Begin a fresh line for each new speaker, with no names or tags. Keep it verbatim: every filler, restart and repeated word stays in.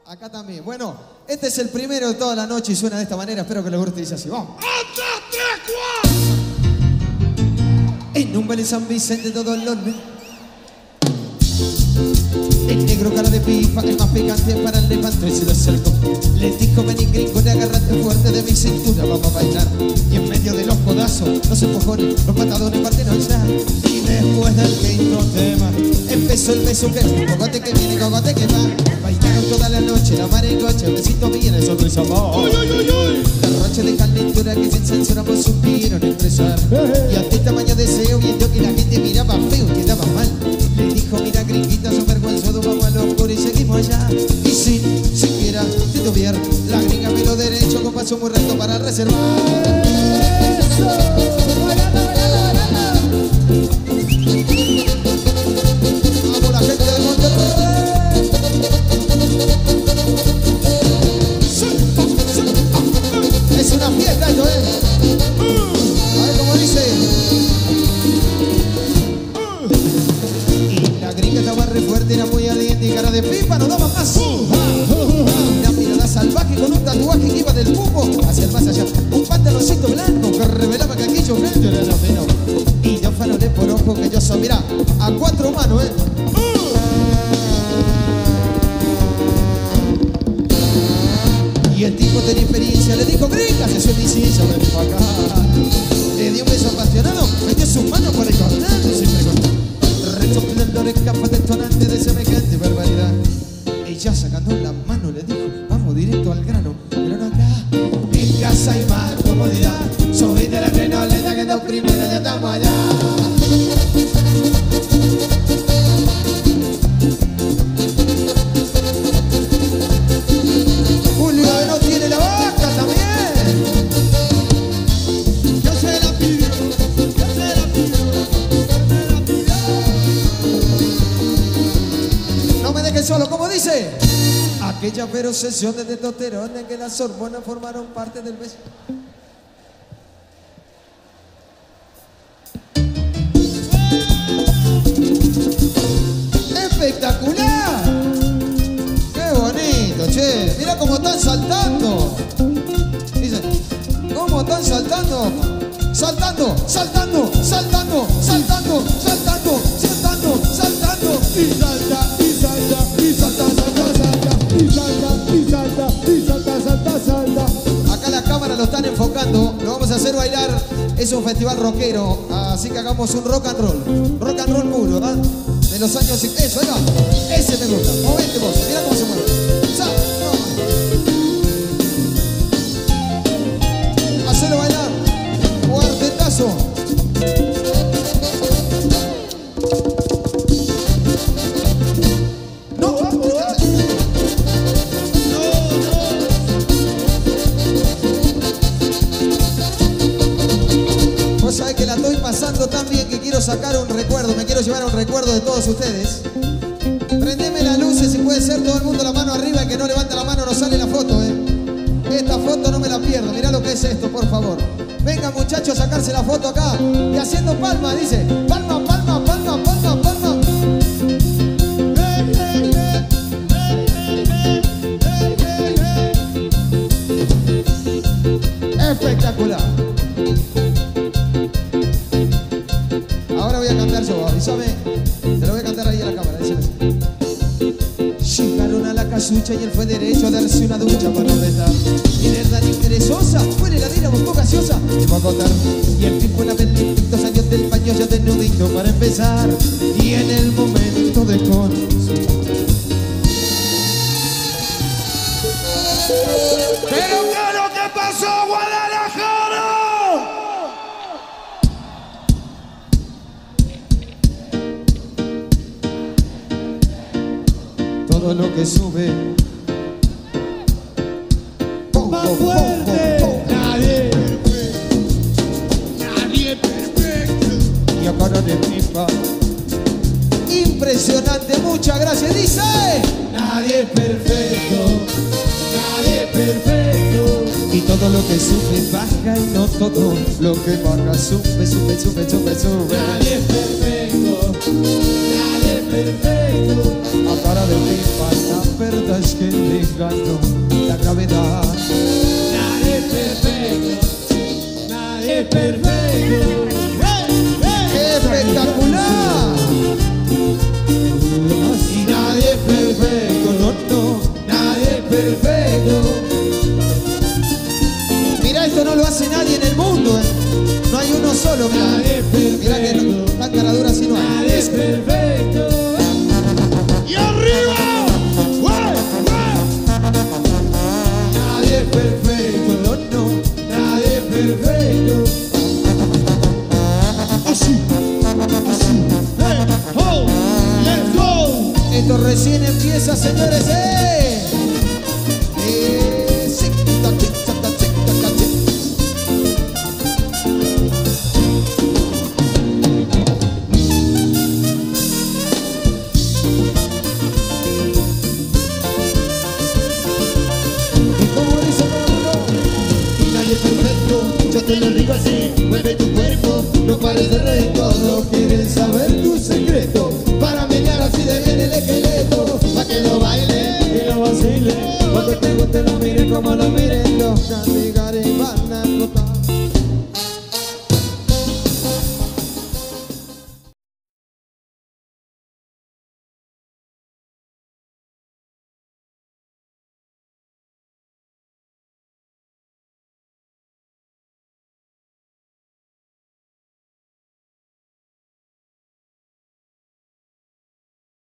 Acá también. Bueno, este es el primero de toda la noche y suena de esta manera. Espero que les guste. Dice así. Vamos. En un baile San Vicente todo el orden. El negro cara de pipa, el más picante para el levanto y se lo acercó. Le dijo, vení gringo, le agarraste fuerte de mi cintura, vamos a bailar. Y en medio de los codazos, los empujones, los patadones partieron ya. Y después del quinto tema, empezó el beso que cogote que viene, cogote que va. Bailaron toda la noche, la mar en coche, besito viene, sonrisa va. Derroche de calentura que sin censura ambos supieron expresar. Y ante tamaño deseo, viendo que la gente miraba feo, quedaba mal. Le dijo, mira gringuita, son vergüenzoso, vamos al oscuro y seguimos allá. Y sin siquiera titubear, la gringa me lo derecho con paso muy recto para reservar. ¡Eso! ¡Bailando, bailando, bailando! ¡Vamos la gente de Monterrey! Es una fiesta esto, ¿eh? A ver cómo dice. Estaba re fuerte, era muy aliente y cara de pipa, no daba más. Una mirada salvaje con un tatuaje que iba del pulpo hacia el más allá. Un pantaloncito blanco que revelaba que aquello frente era fino. Y yo farolé por ojo que yo soy, mirá, a cuatro manos, eh. Y el tipo tenía experiencia, le dijo, gringa, se suena y sí, yo ven para acá. Le dio un beso apasionado, metió sus manos por el costado y siempre con resoplando capas detonantes de semejante barbaridad. Ella sacando la mano le dijo, vamos directo al grano. Pero no acá, en casa hay más comodidad. Subiste la crenoleta que dos primeros ya estamos allá. Julio no tiene la vaca también. Yo se la pidió, yo se la pidió. No me dejes solo, como dice. Aquella feroz sesión de testosterona en que las hormonas formaron parte del beso. ¡Espectacular! ¡Qué bonito, che! Mira cómo están saltando. Dice, ¿cómo están saltando? Saltando, saltando, saltando, saltando, saltando, saltando, saltando. Y salta, y salta, y salta, salta, salta. Y salta, y salta, y salta, salta, salta. Acá la cámara lo están enfocando. Lo vamos a hacer bailar. Es un festival rockero. Así que hagamos un rock and roll. Rock and roll puro, ¿verdad? De los años... Eso, ahí va. Ese me gusta. Movete vos. Mira cómo se mueve. Sal, no. Hacelo bailar. Cuartetazo. No, no, no. Vos sabés que la estoy pasando tan bien que quiero sacar un recuerdo. Me quiero llevar un recuerdo de todos ustedes. Prendeme las luces si puede ser, todo el mundo la mano arriba. El que no levanta la mano no sale la foto, eh. Esta foto no me la pierdo. Mirá lo que es esto, por favor. Venga, muchachos, a sacarse la foto acá. Y haciendo palmas, dice. Palma, palma, palma, palma, palma. Hey, hey, hey. Hey, hey, hey. Hey, hey, hey. Espectacular. Ahora voy a cantar yo, avísame. Te lo voy a cantar ahí a la cámara, dice así. Llegaron a la casucha y él fue derecho a darse una ducha para no vetar. Y de verdad interesosa, fue heladera, buscó gaseosa, te voy a contar. Y el tipo en apetito salió del baño ya desnudito para empezar. Y en el momento de conocer. ¿Pero qué es lo que pasó, Guadalajara? Todo lo que sube más fuerte. Nadie perfecto, nadie perfecto. Y a cara de pipa. Impresionante, muchas gracias. Dice, nadie es perfecto, nadie es perfecto. Y todo lo que sube baja y no todo lo que baja sube, sube, sube, sube, sube. Nadie es perfecto, nadie es perfecto. A cara de pipa, está perfecto. verdad es que le ganó la gravedad.
Nadie es perfecto, nadie es perfecto.
¡Espectacular!
Y nadie es perfecto,
No, no.
nadie es perfecto.
Mira, esto no lo hace nadie en el mundo, ¿eh? No hay uno solo, mira.
Nadie es
Mira que no, tan caradura así no hay.
Nadie es perfecto.
¡Y arriba! ¡Guay! ¡Guay!
Nadie es perfecto,
No, no.
nadie es perfecto.
Así, así.
Hey, ho, let's go.
Esto recién empieza, señores. ¡Eh!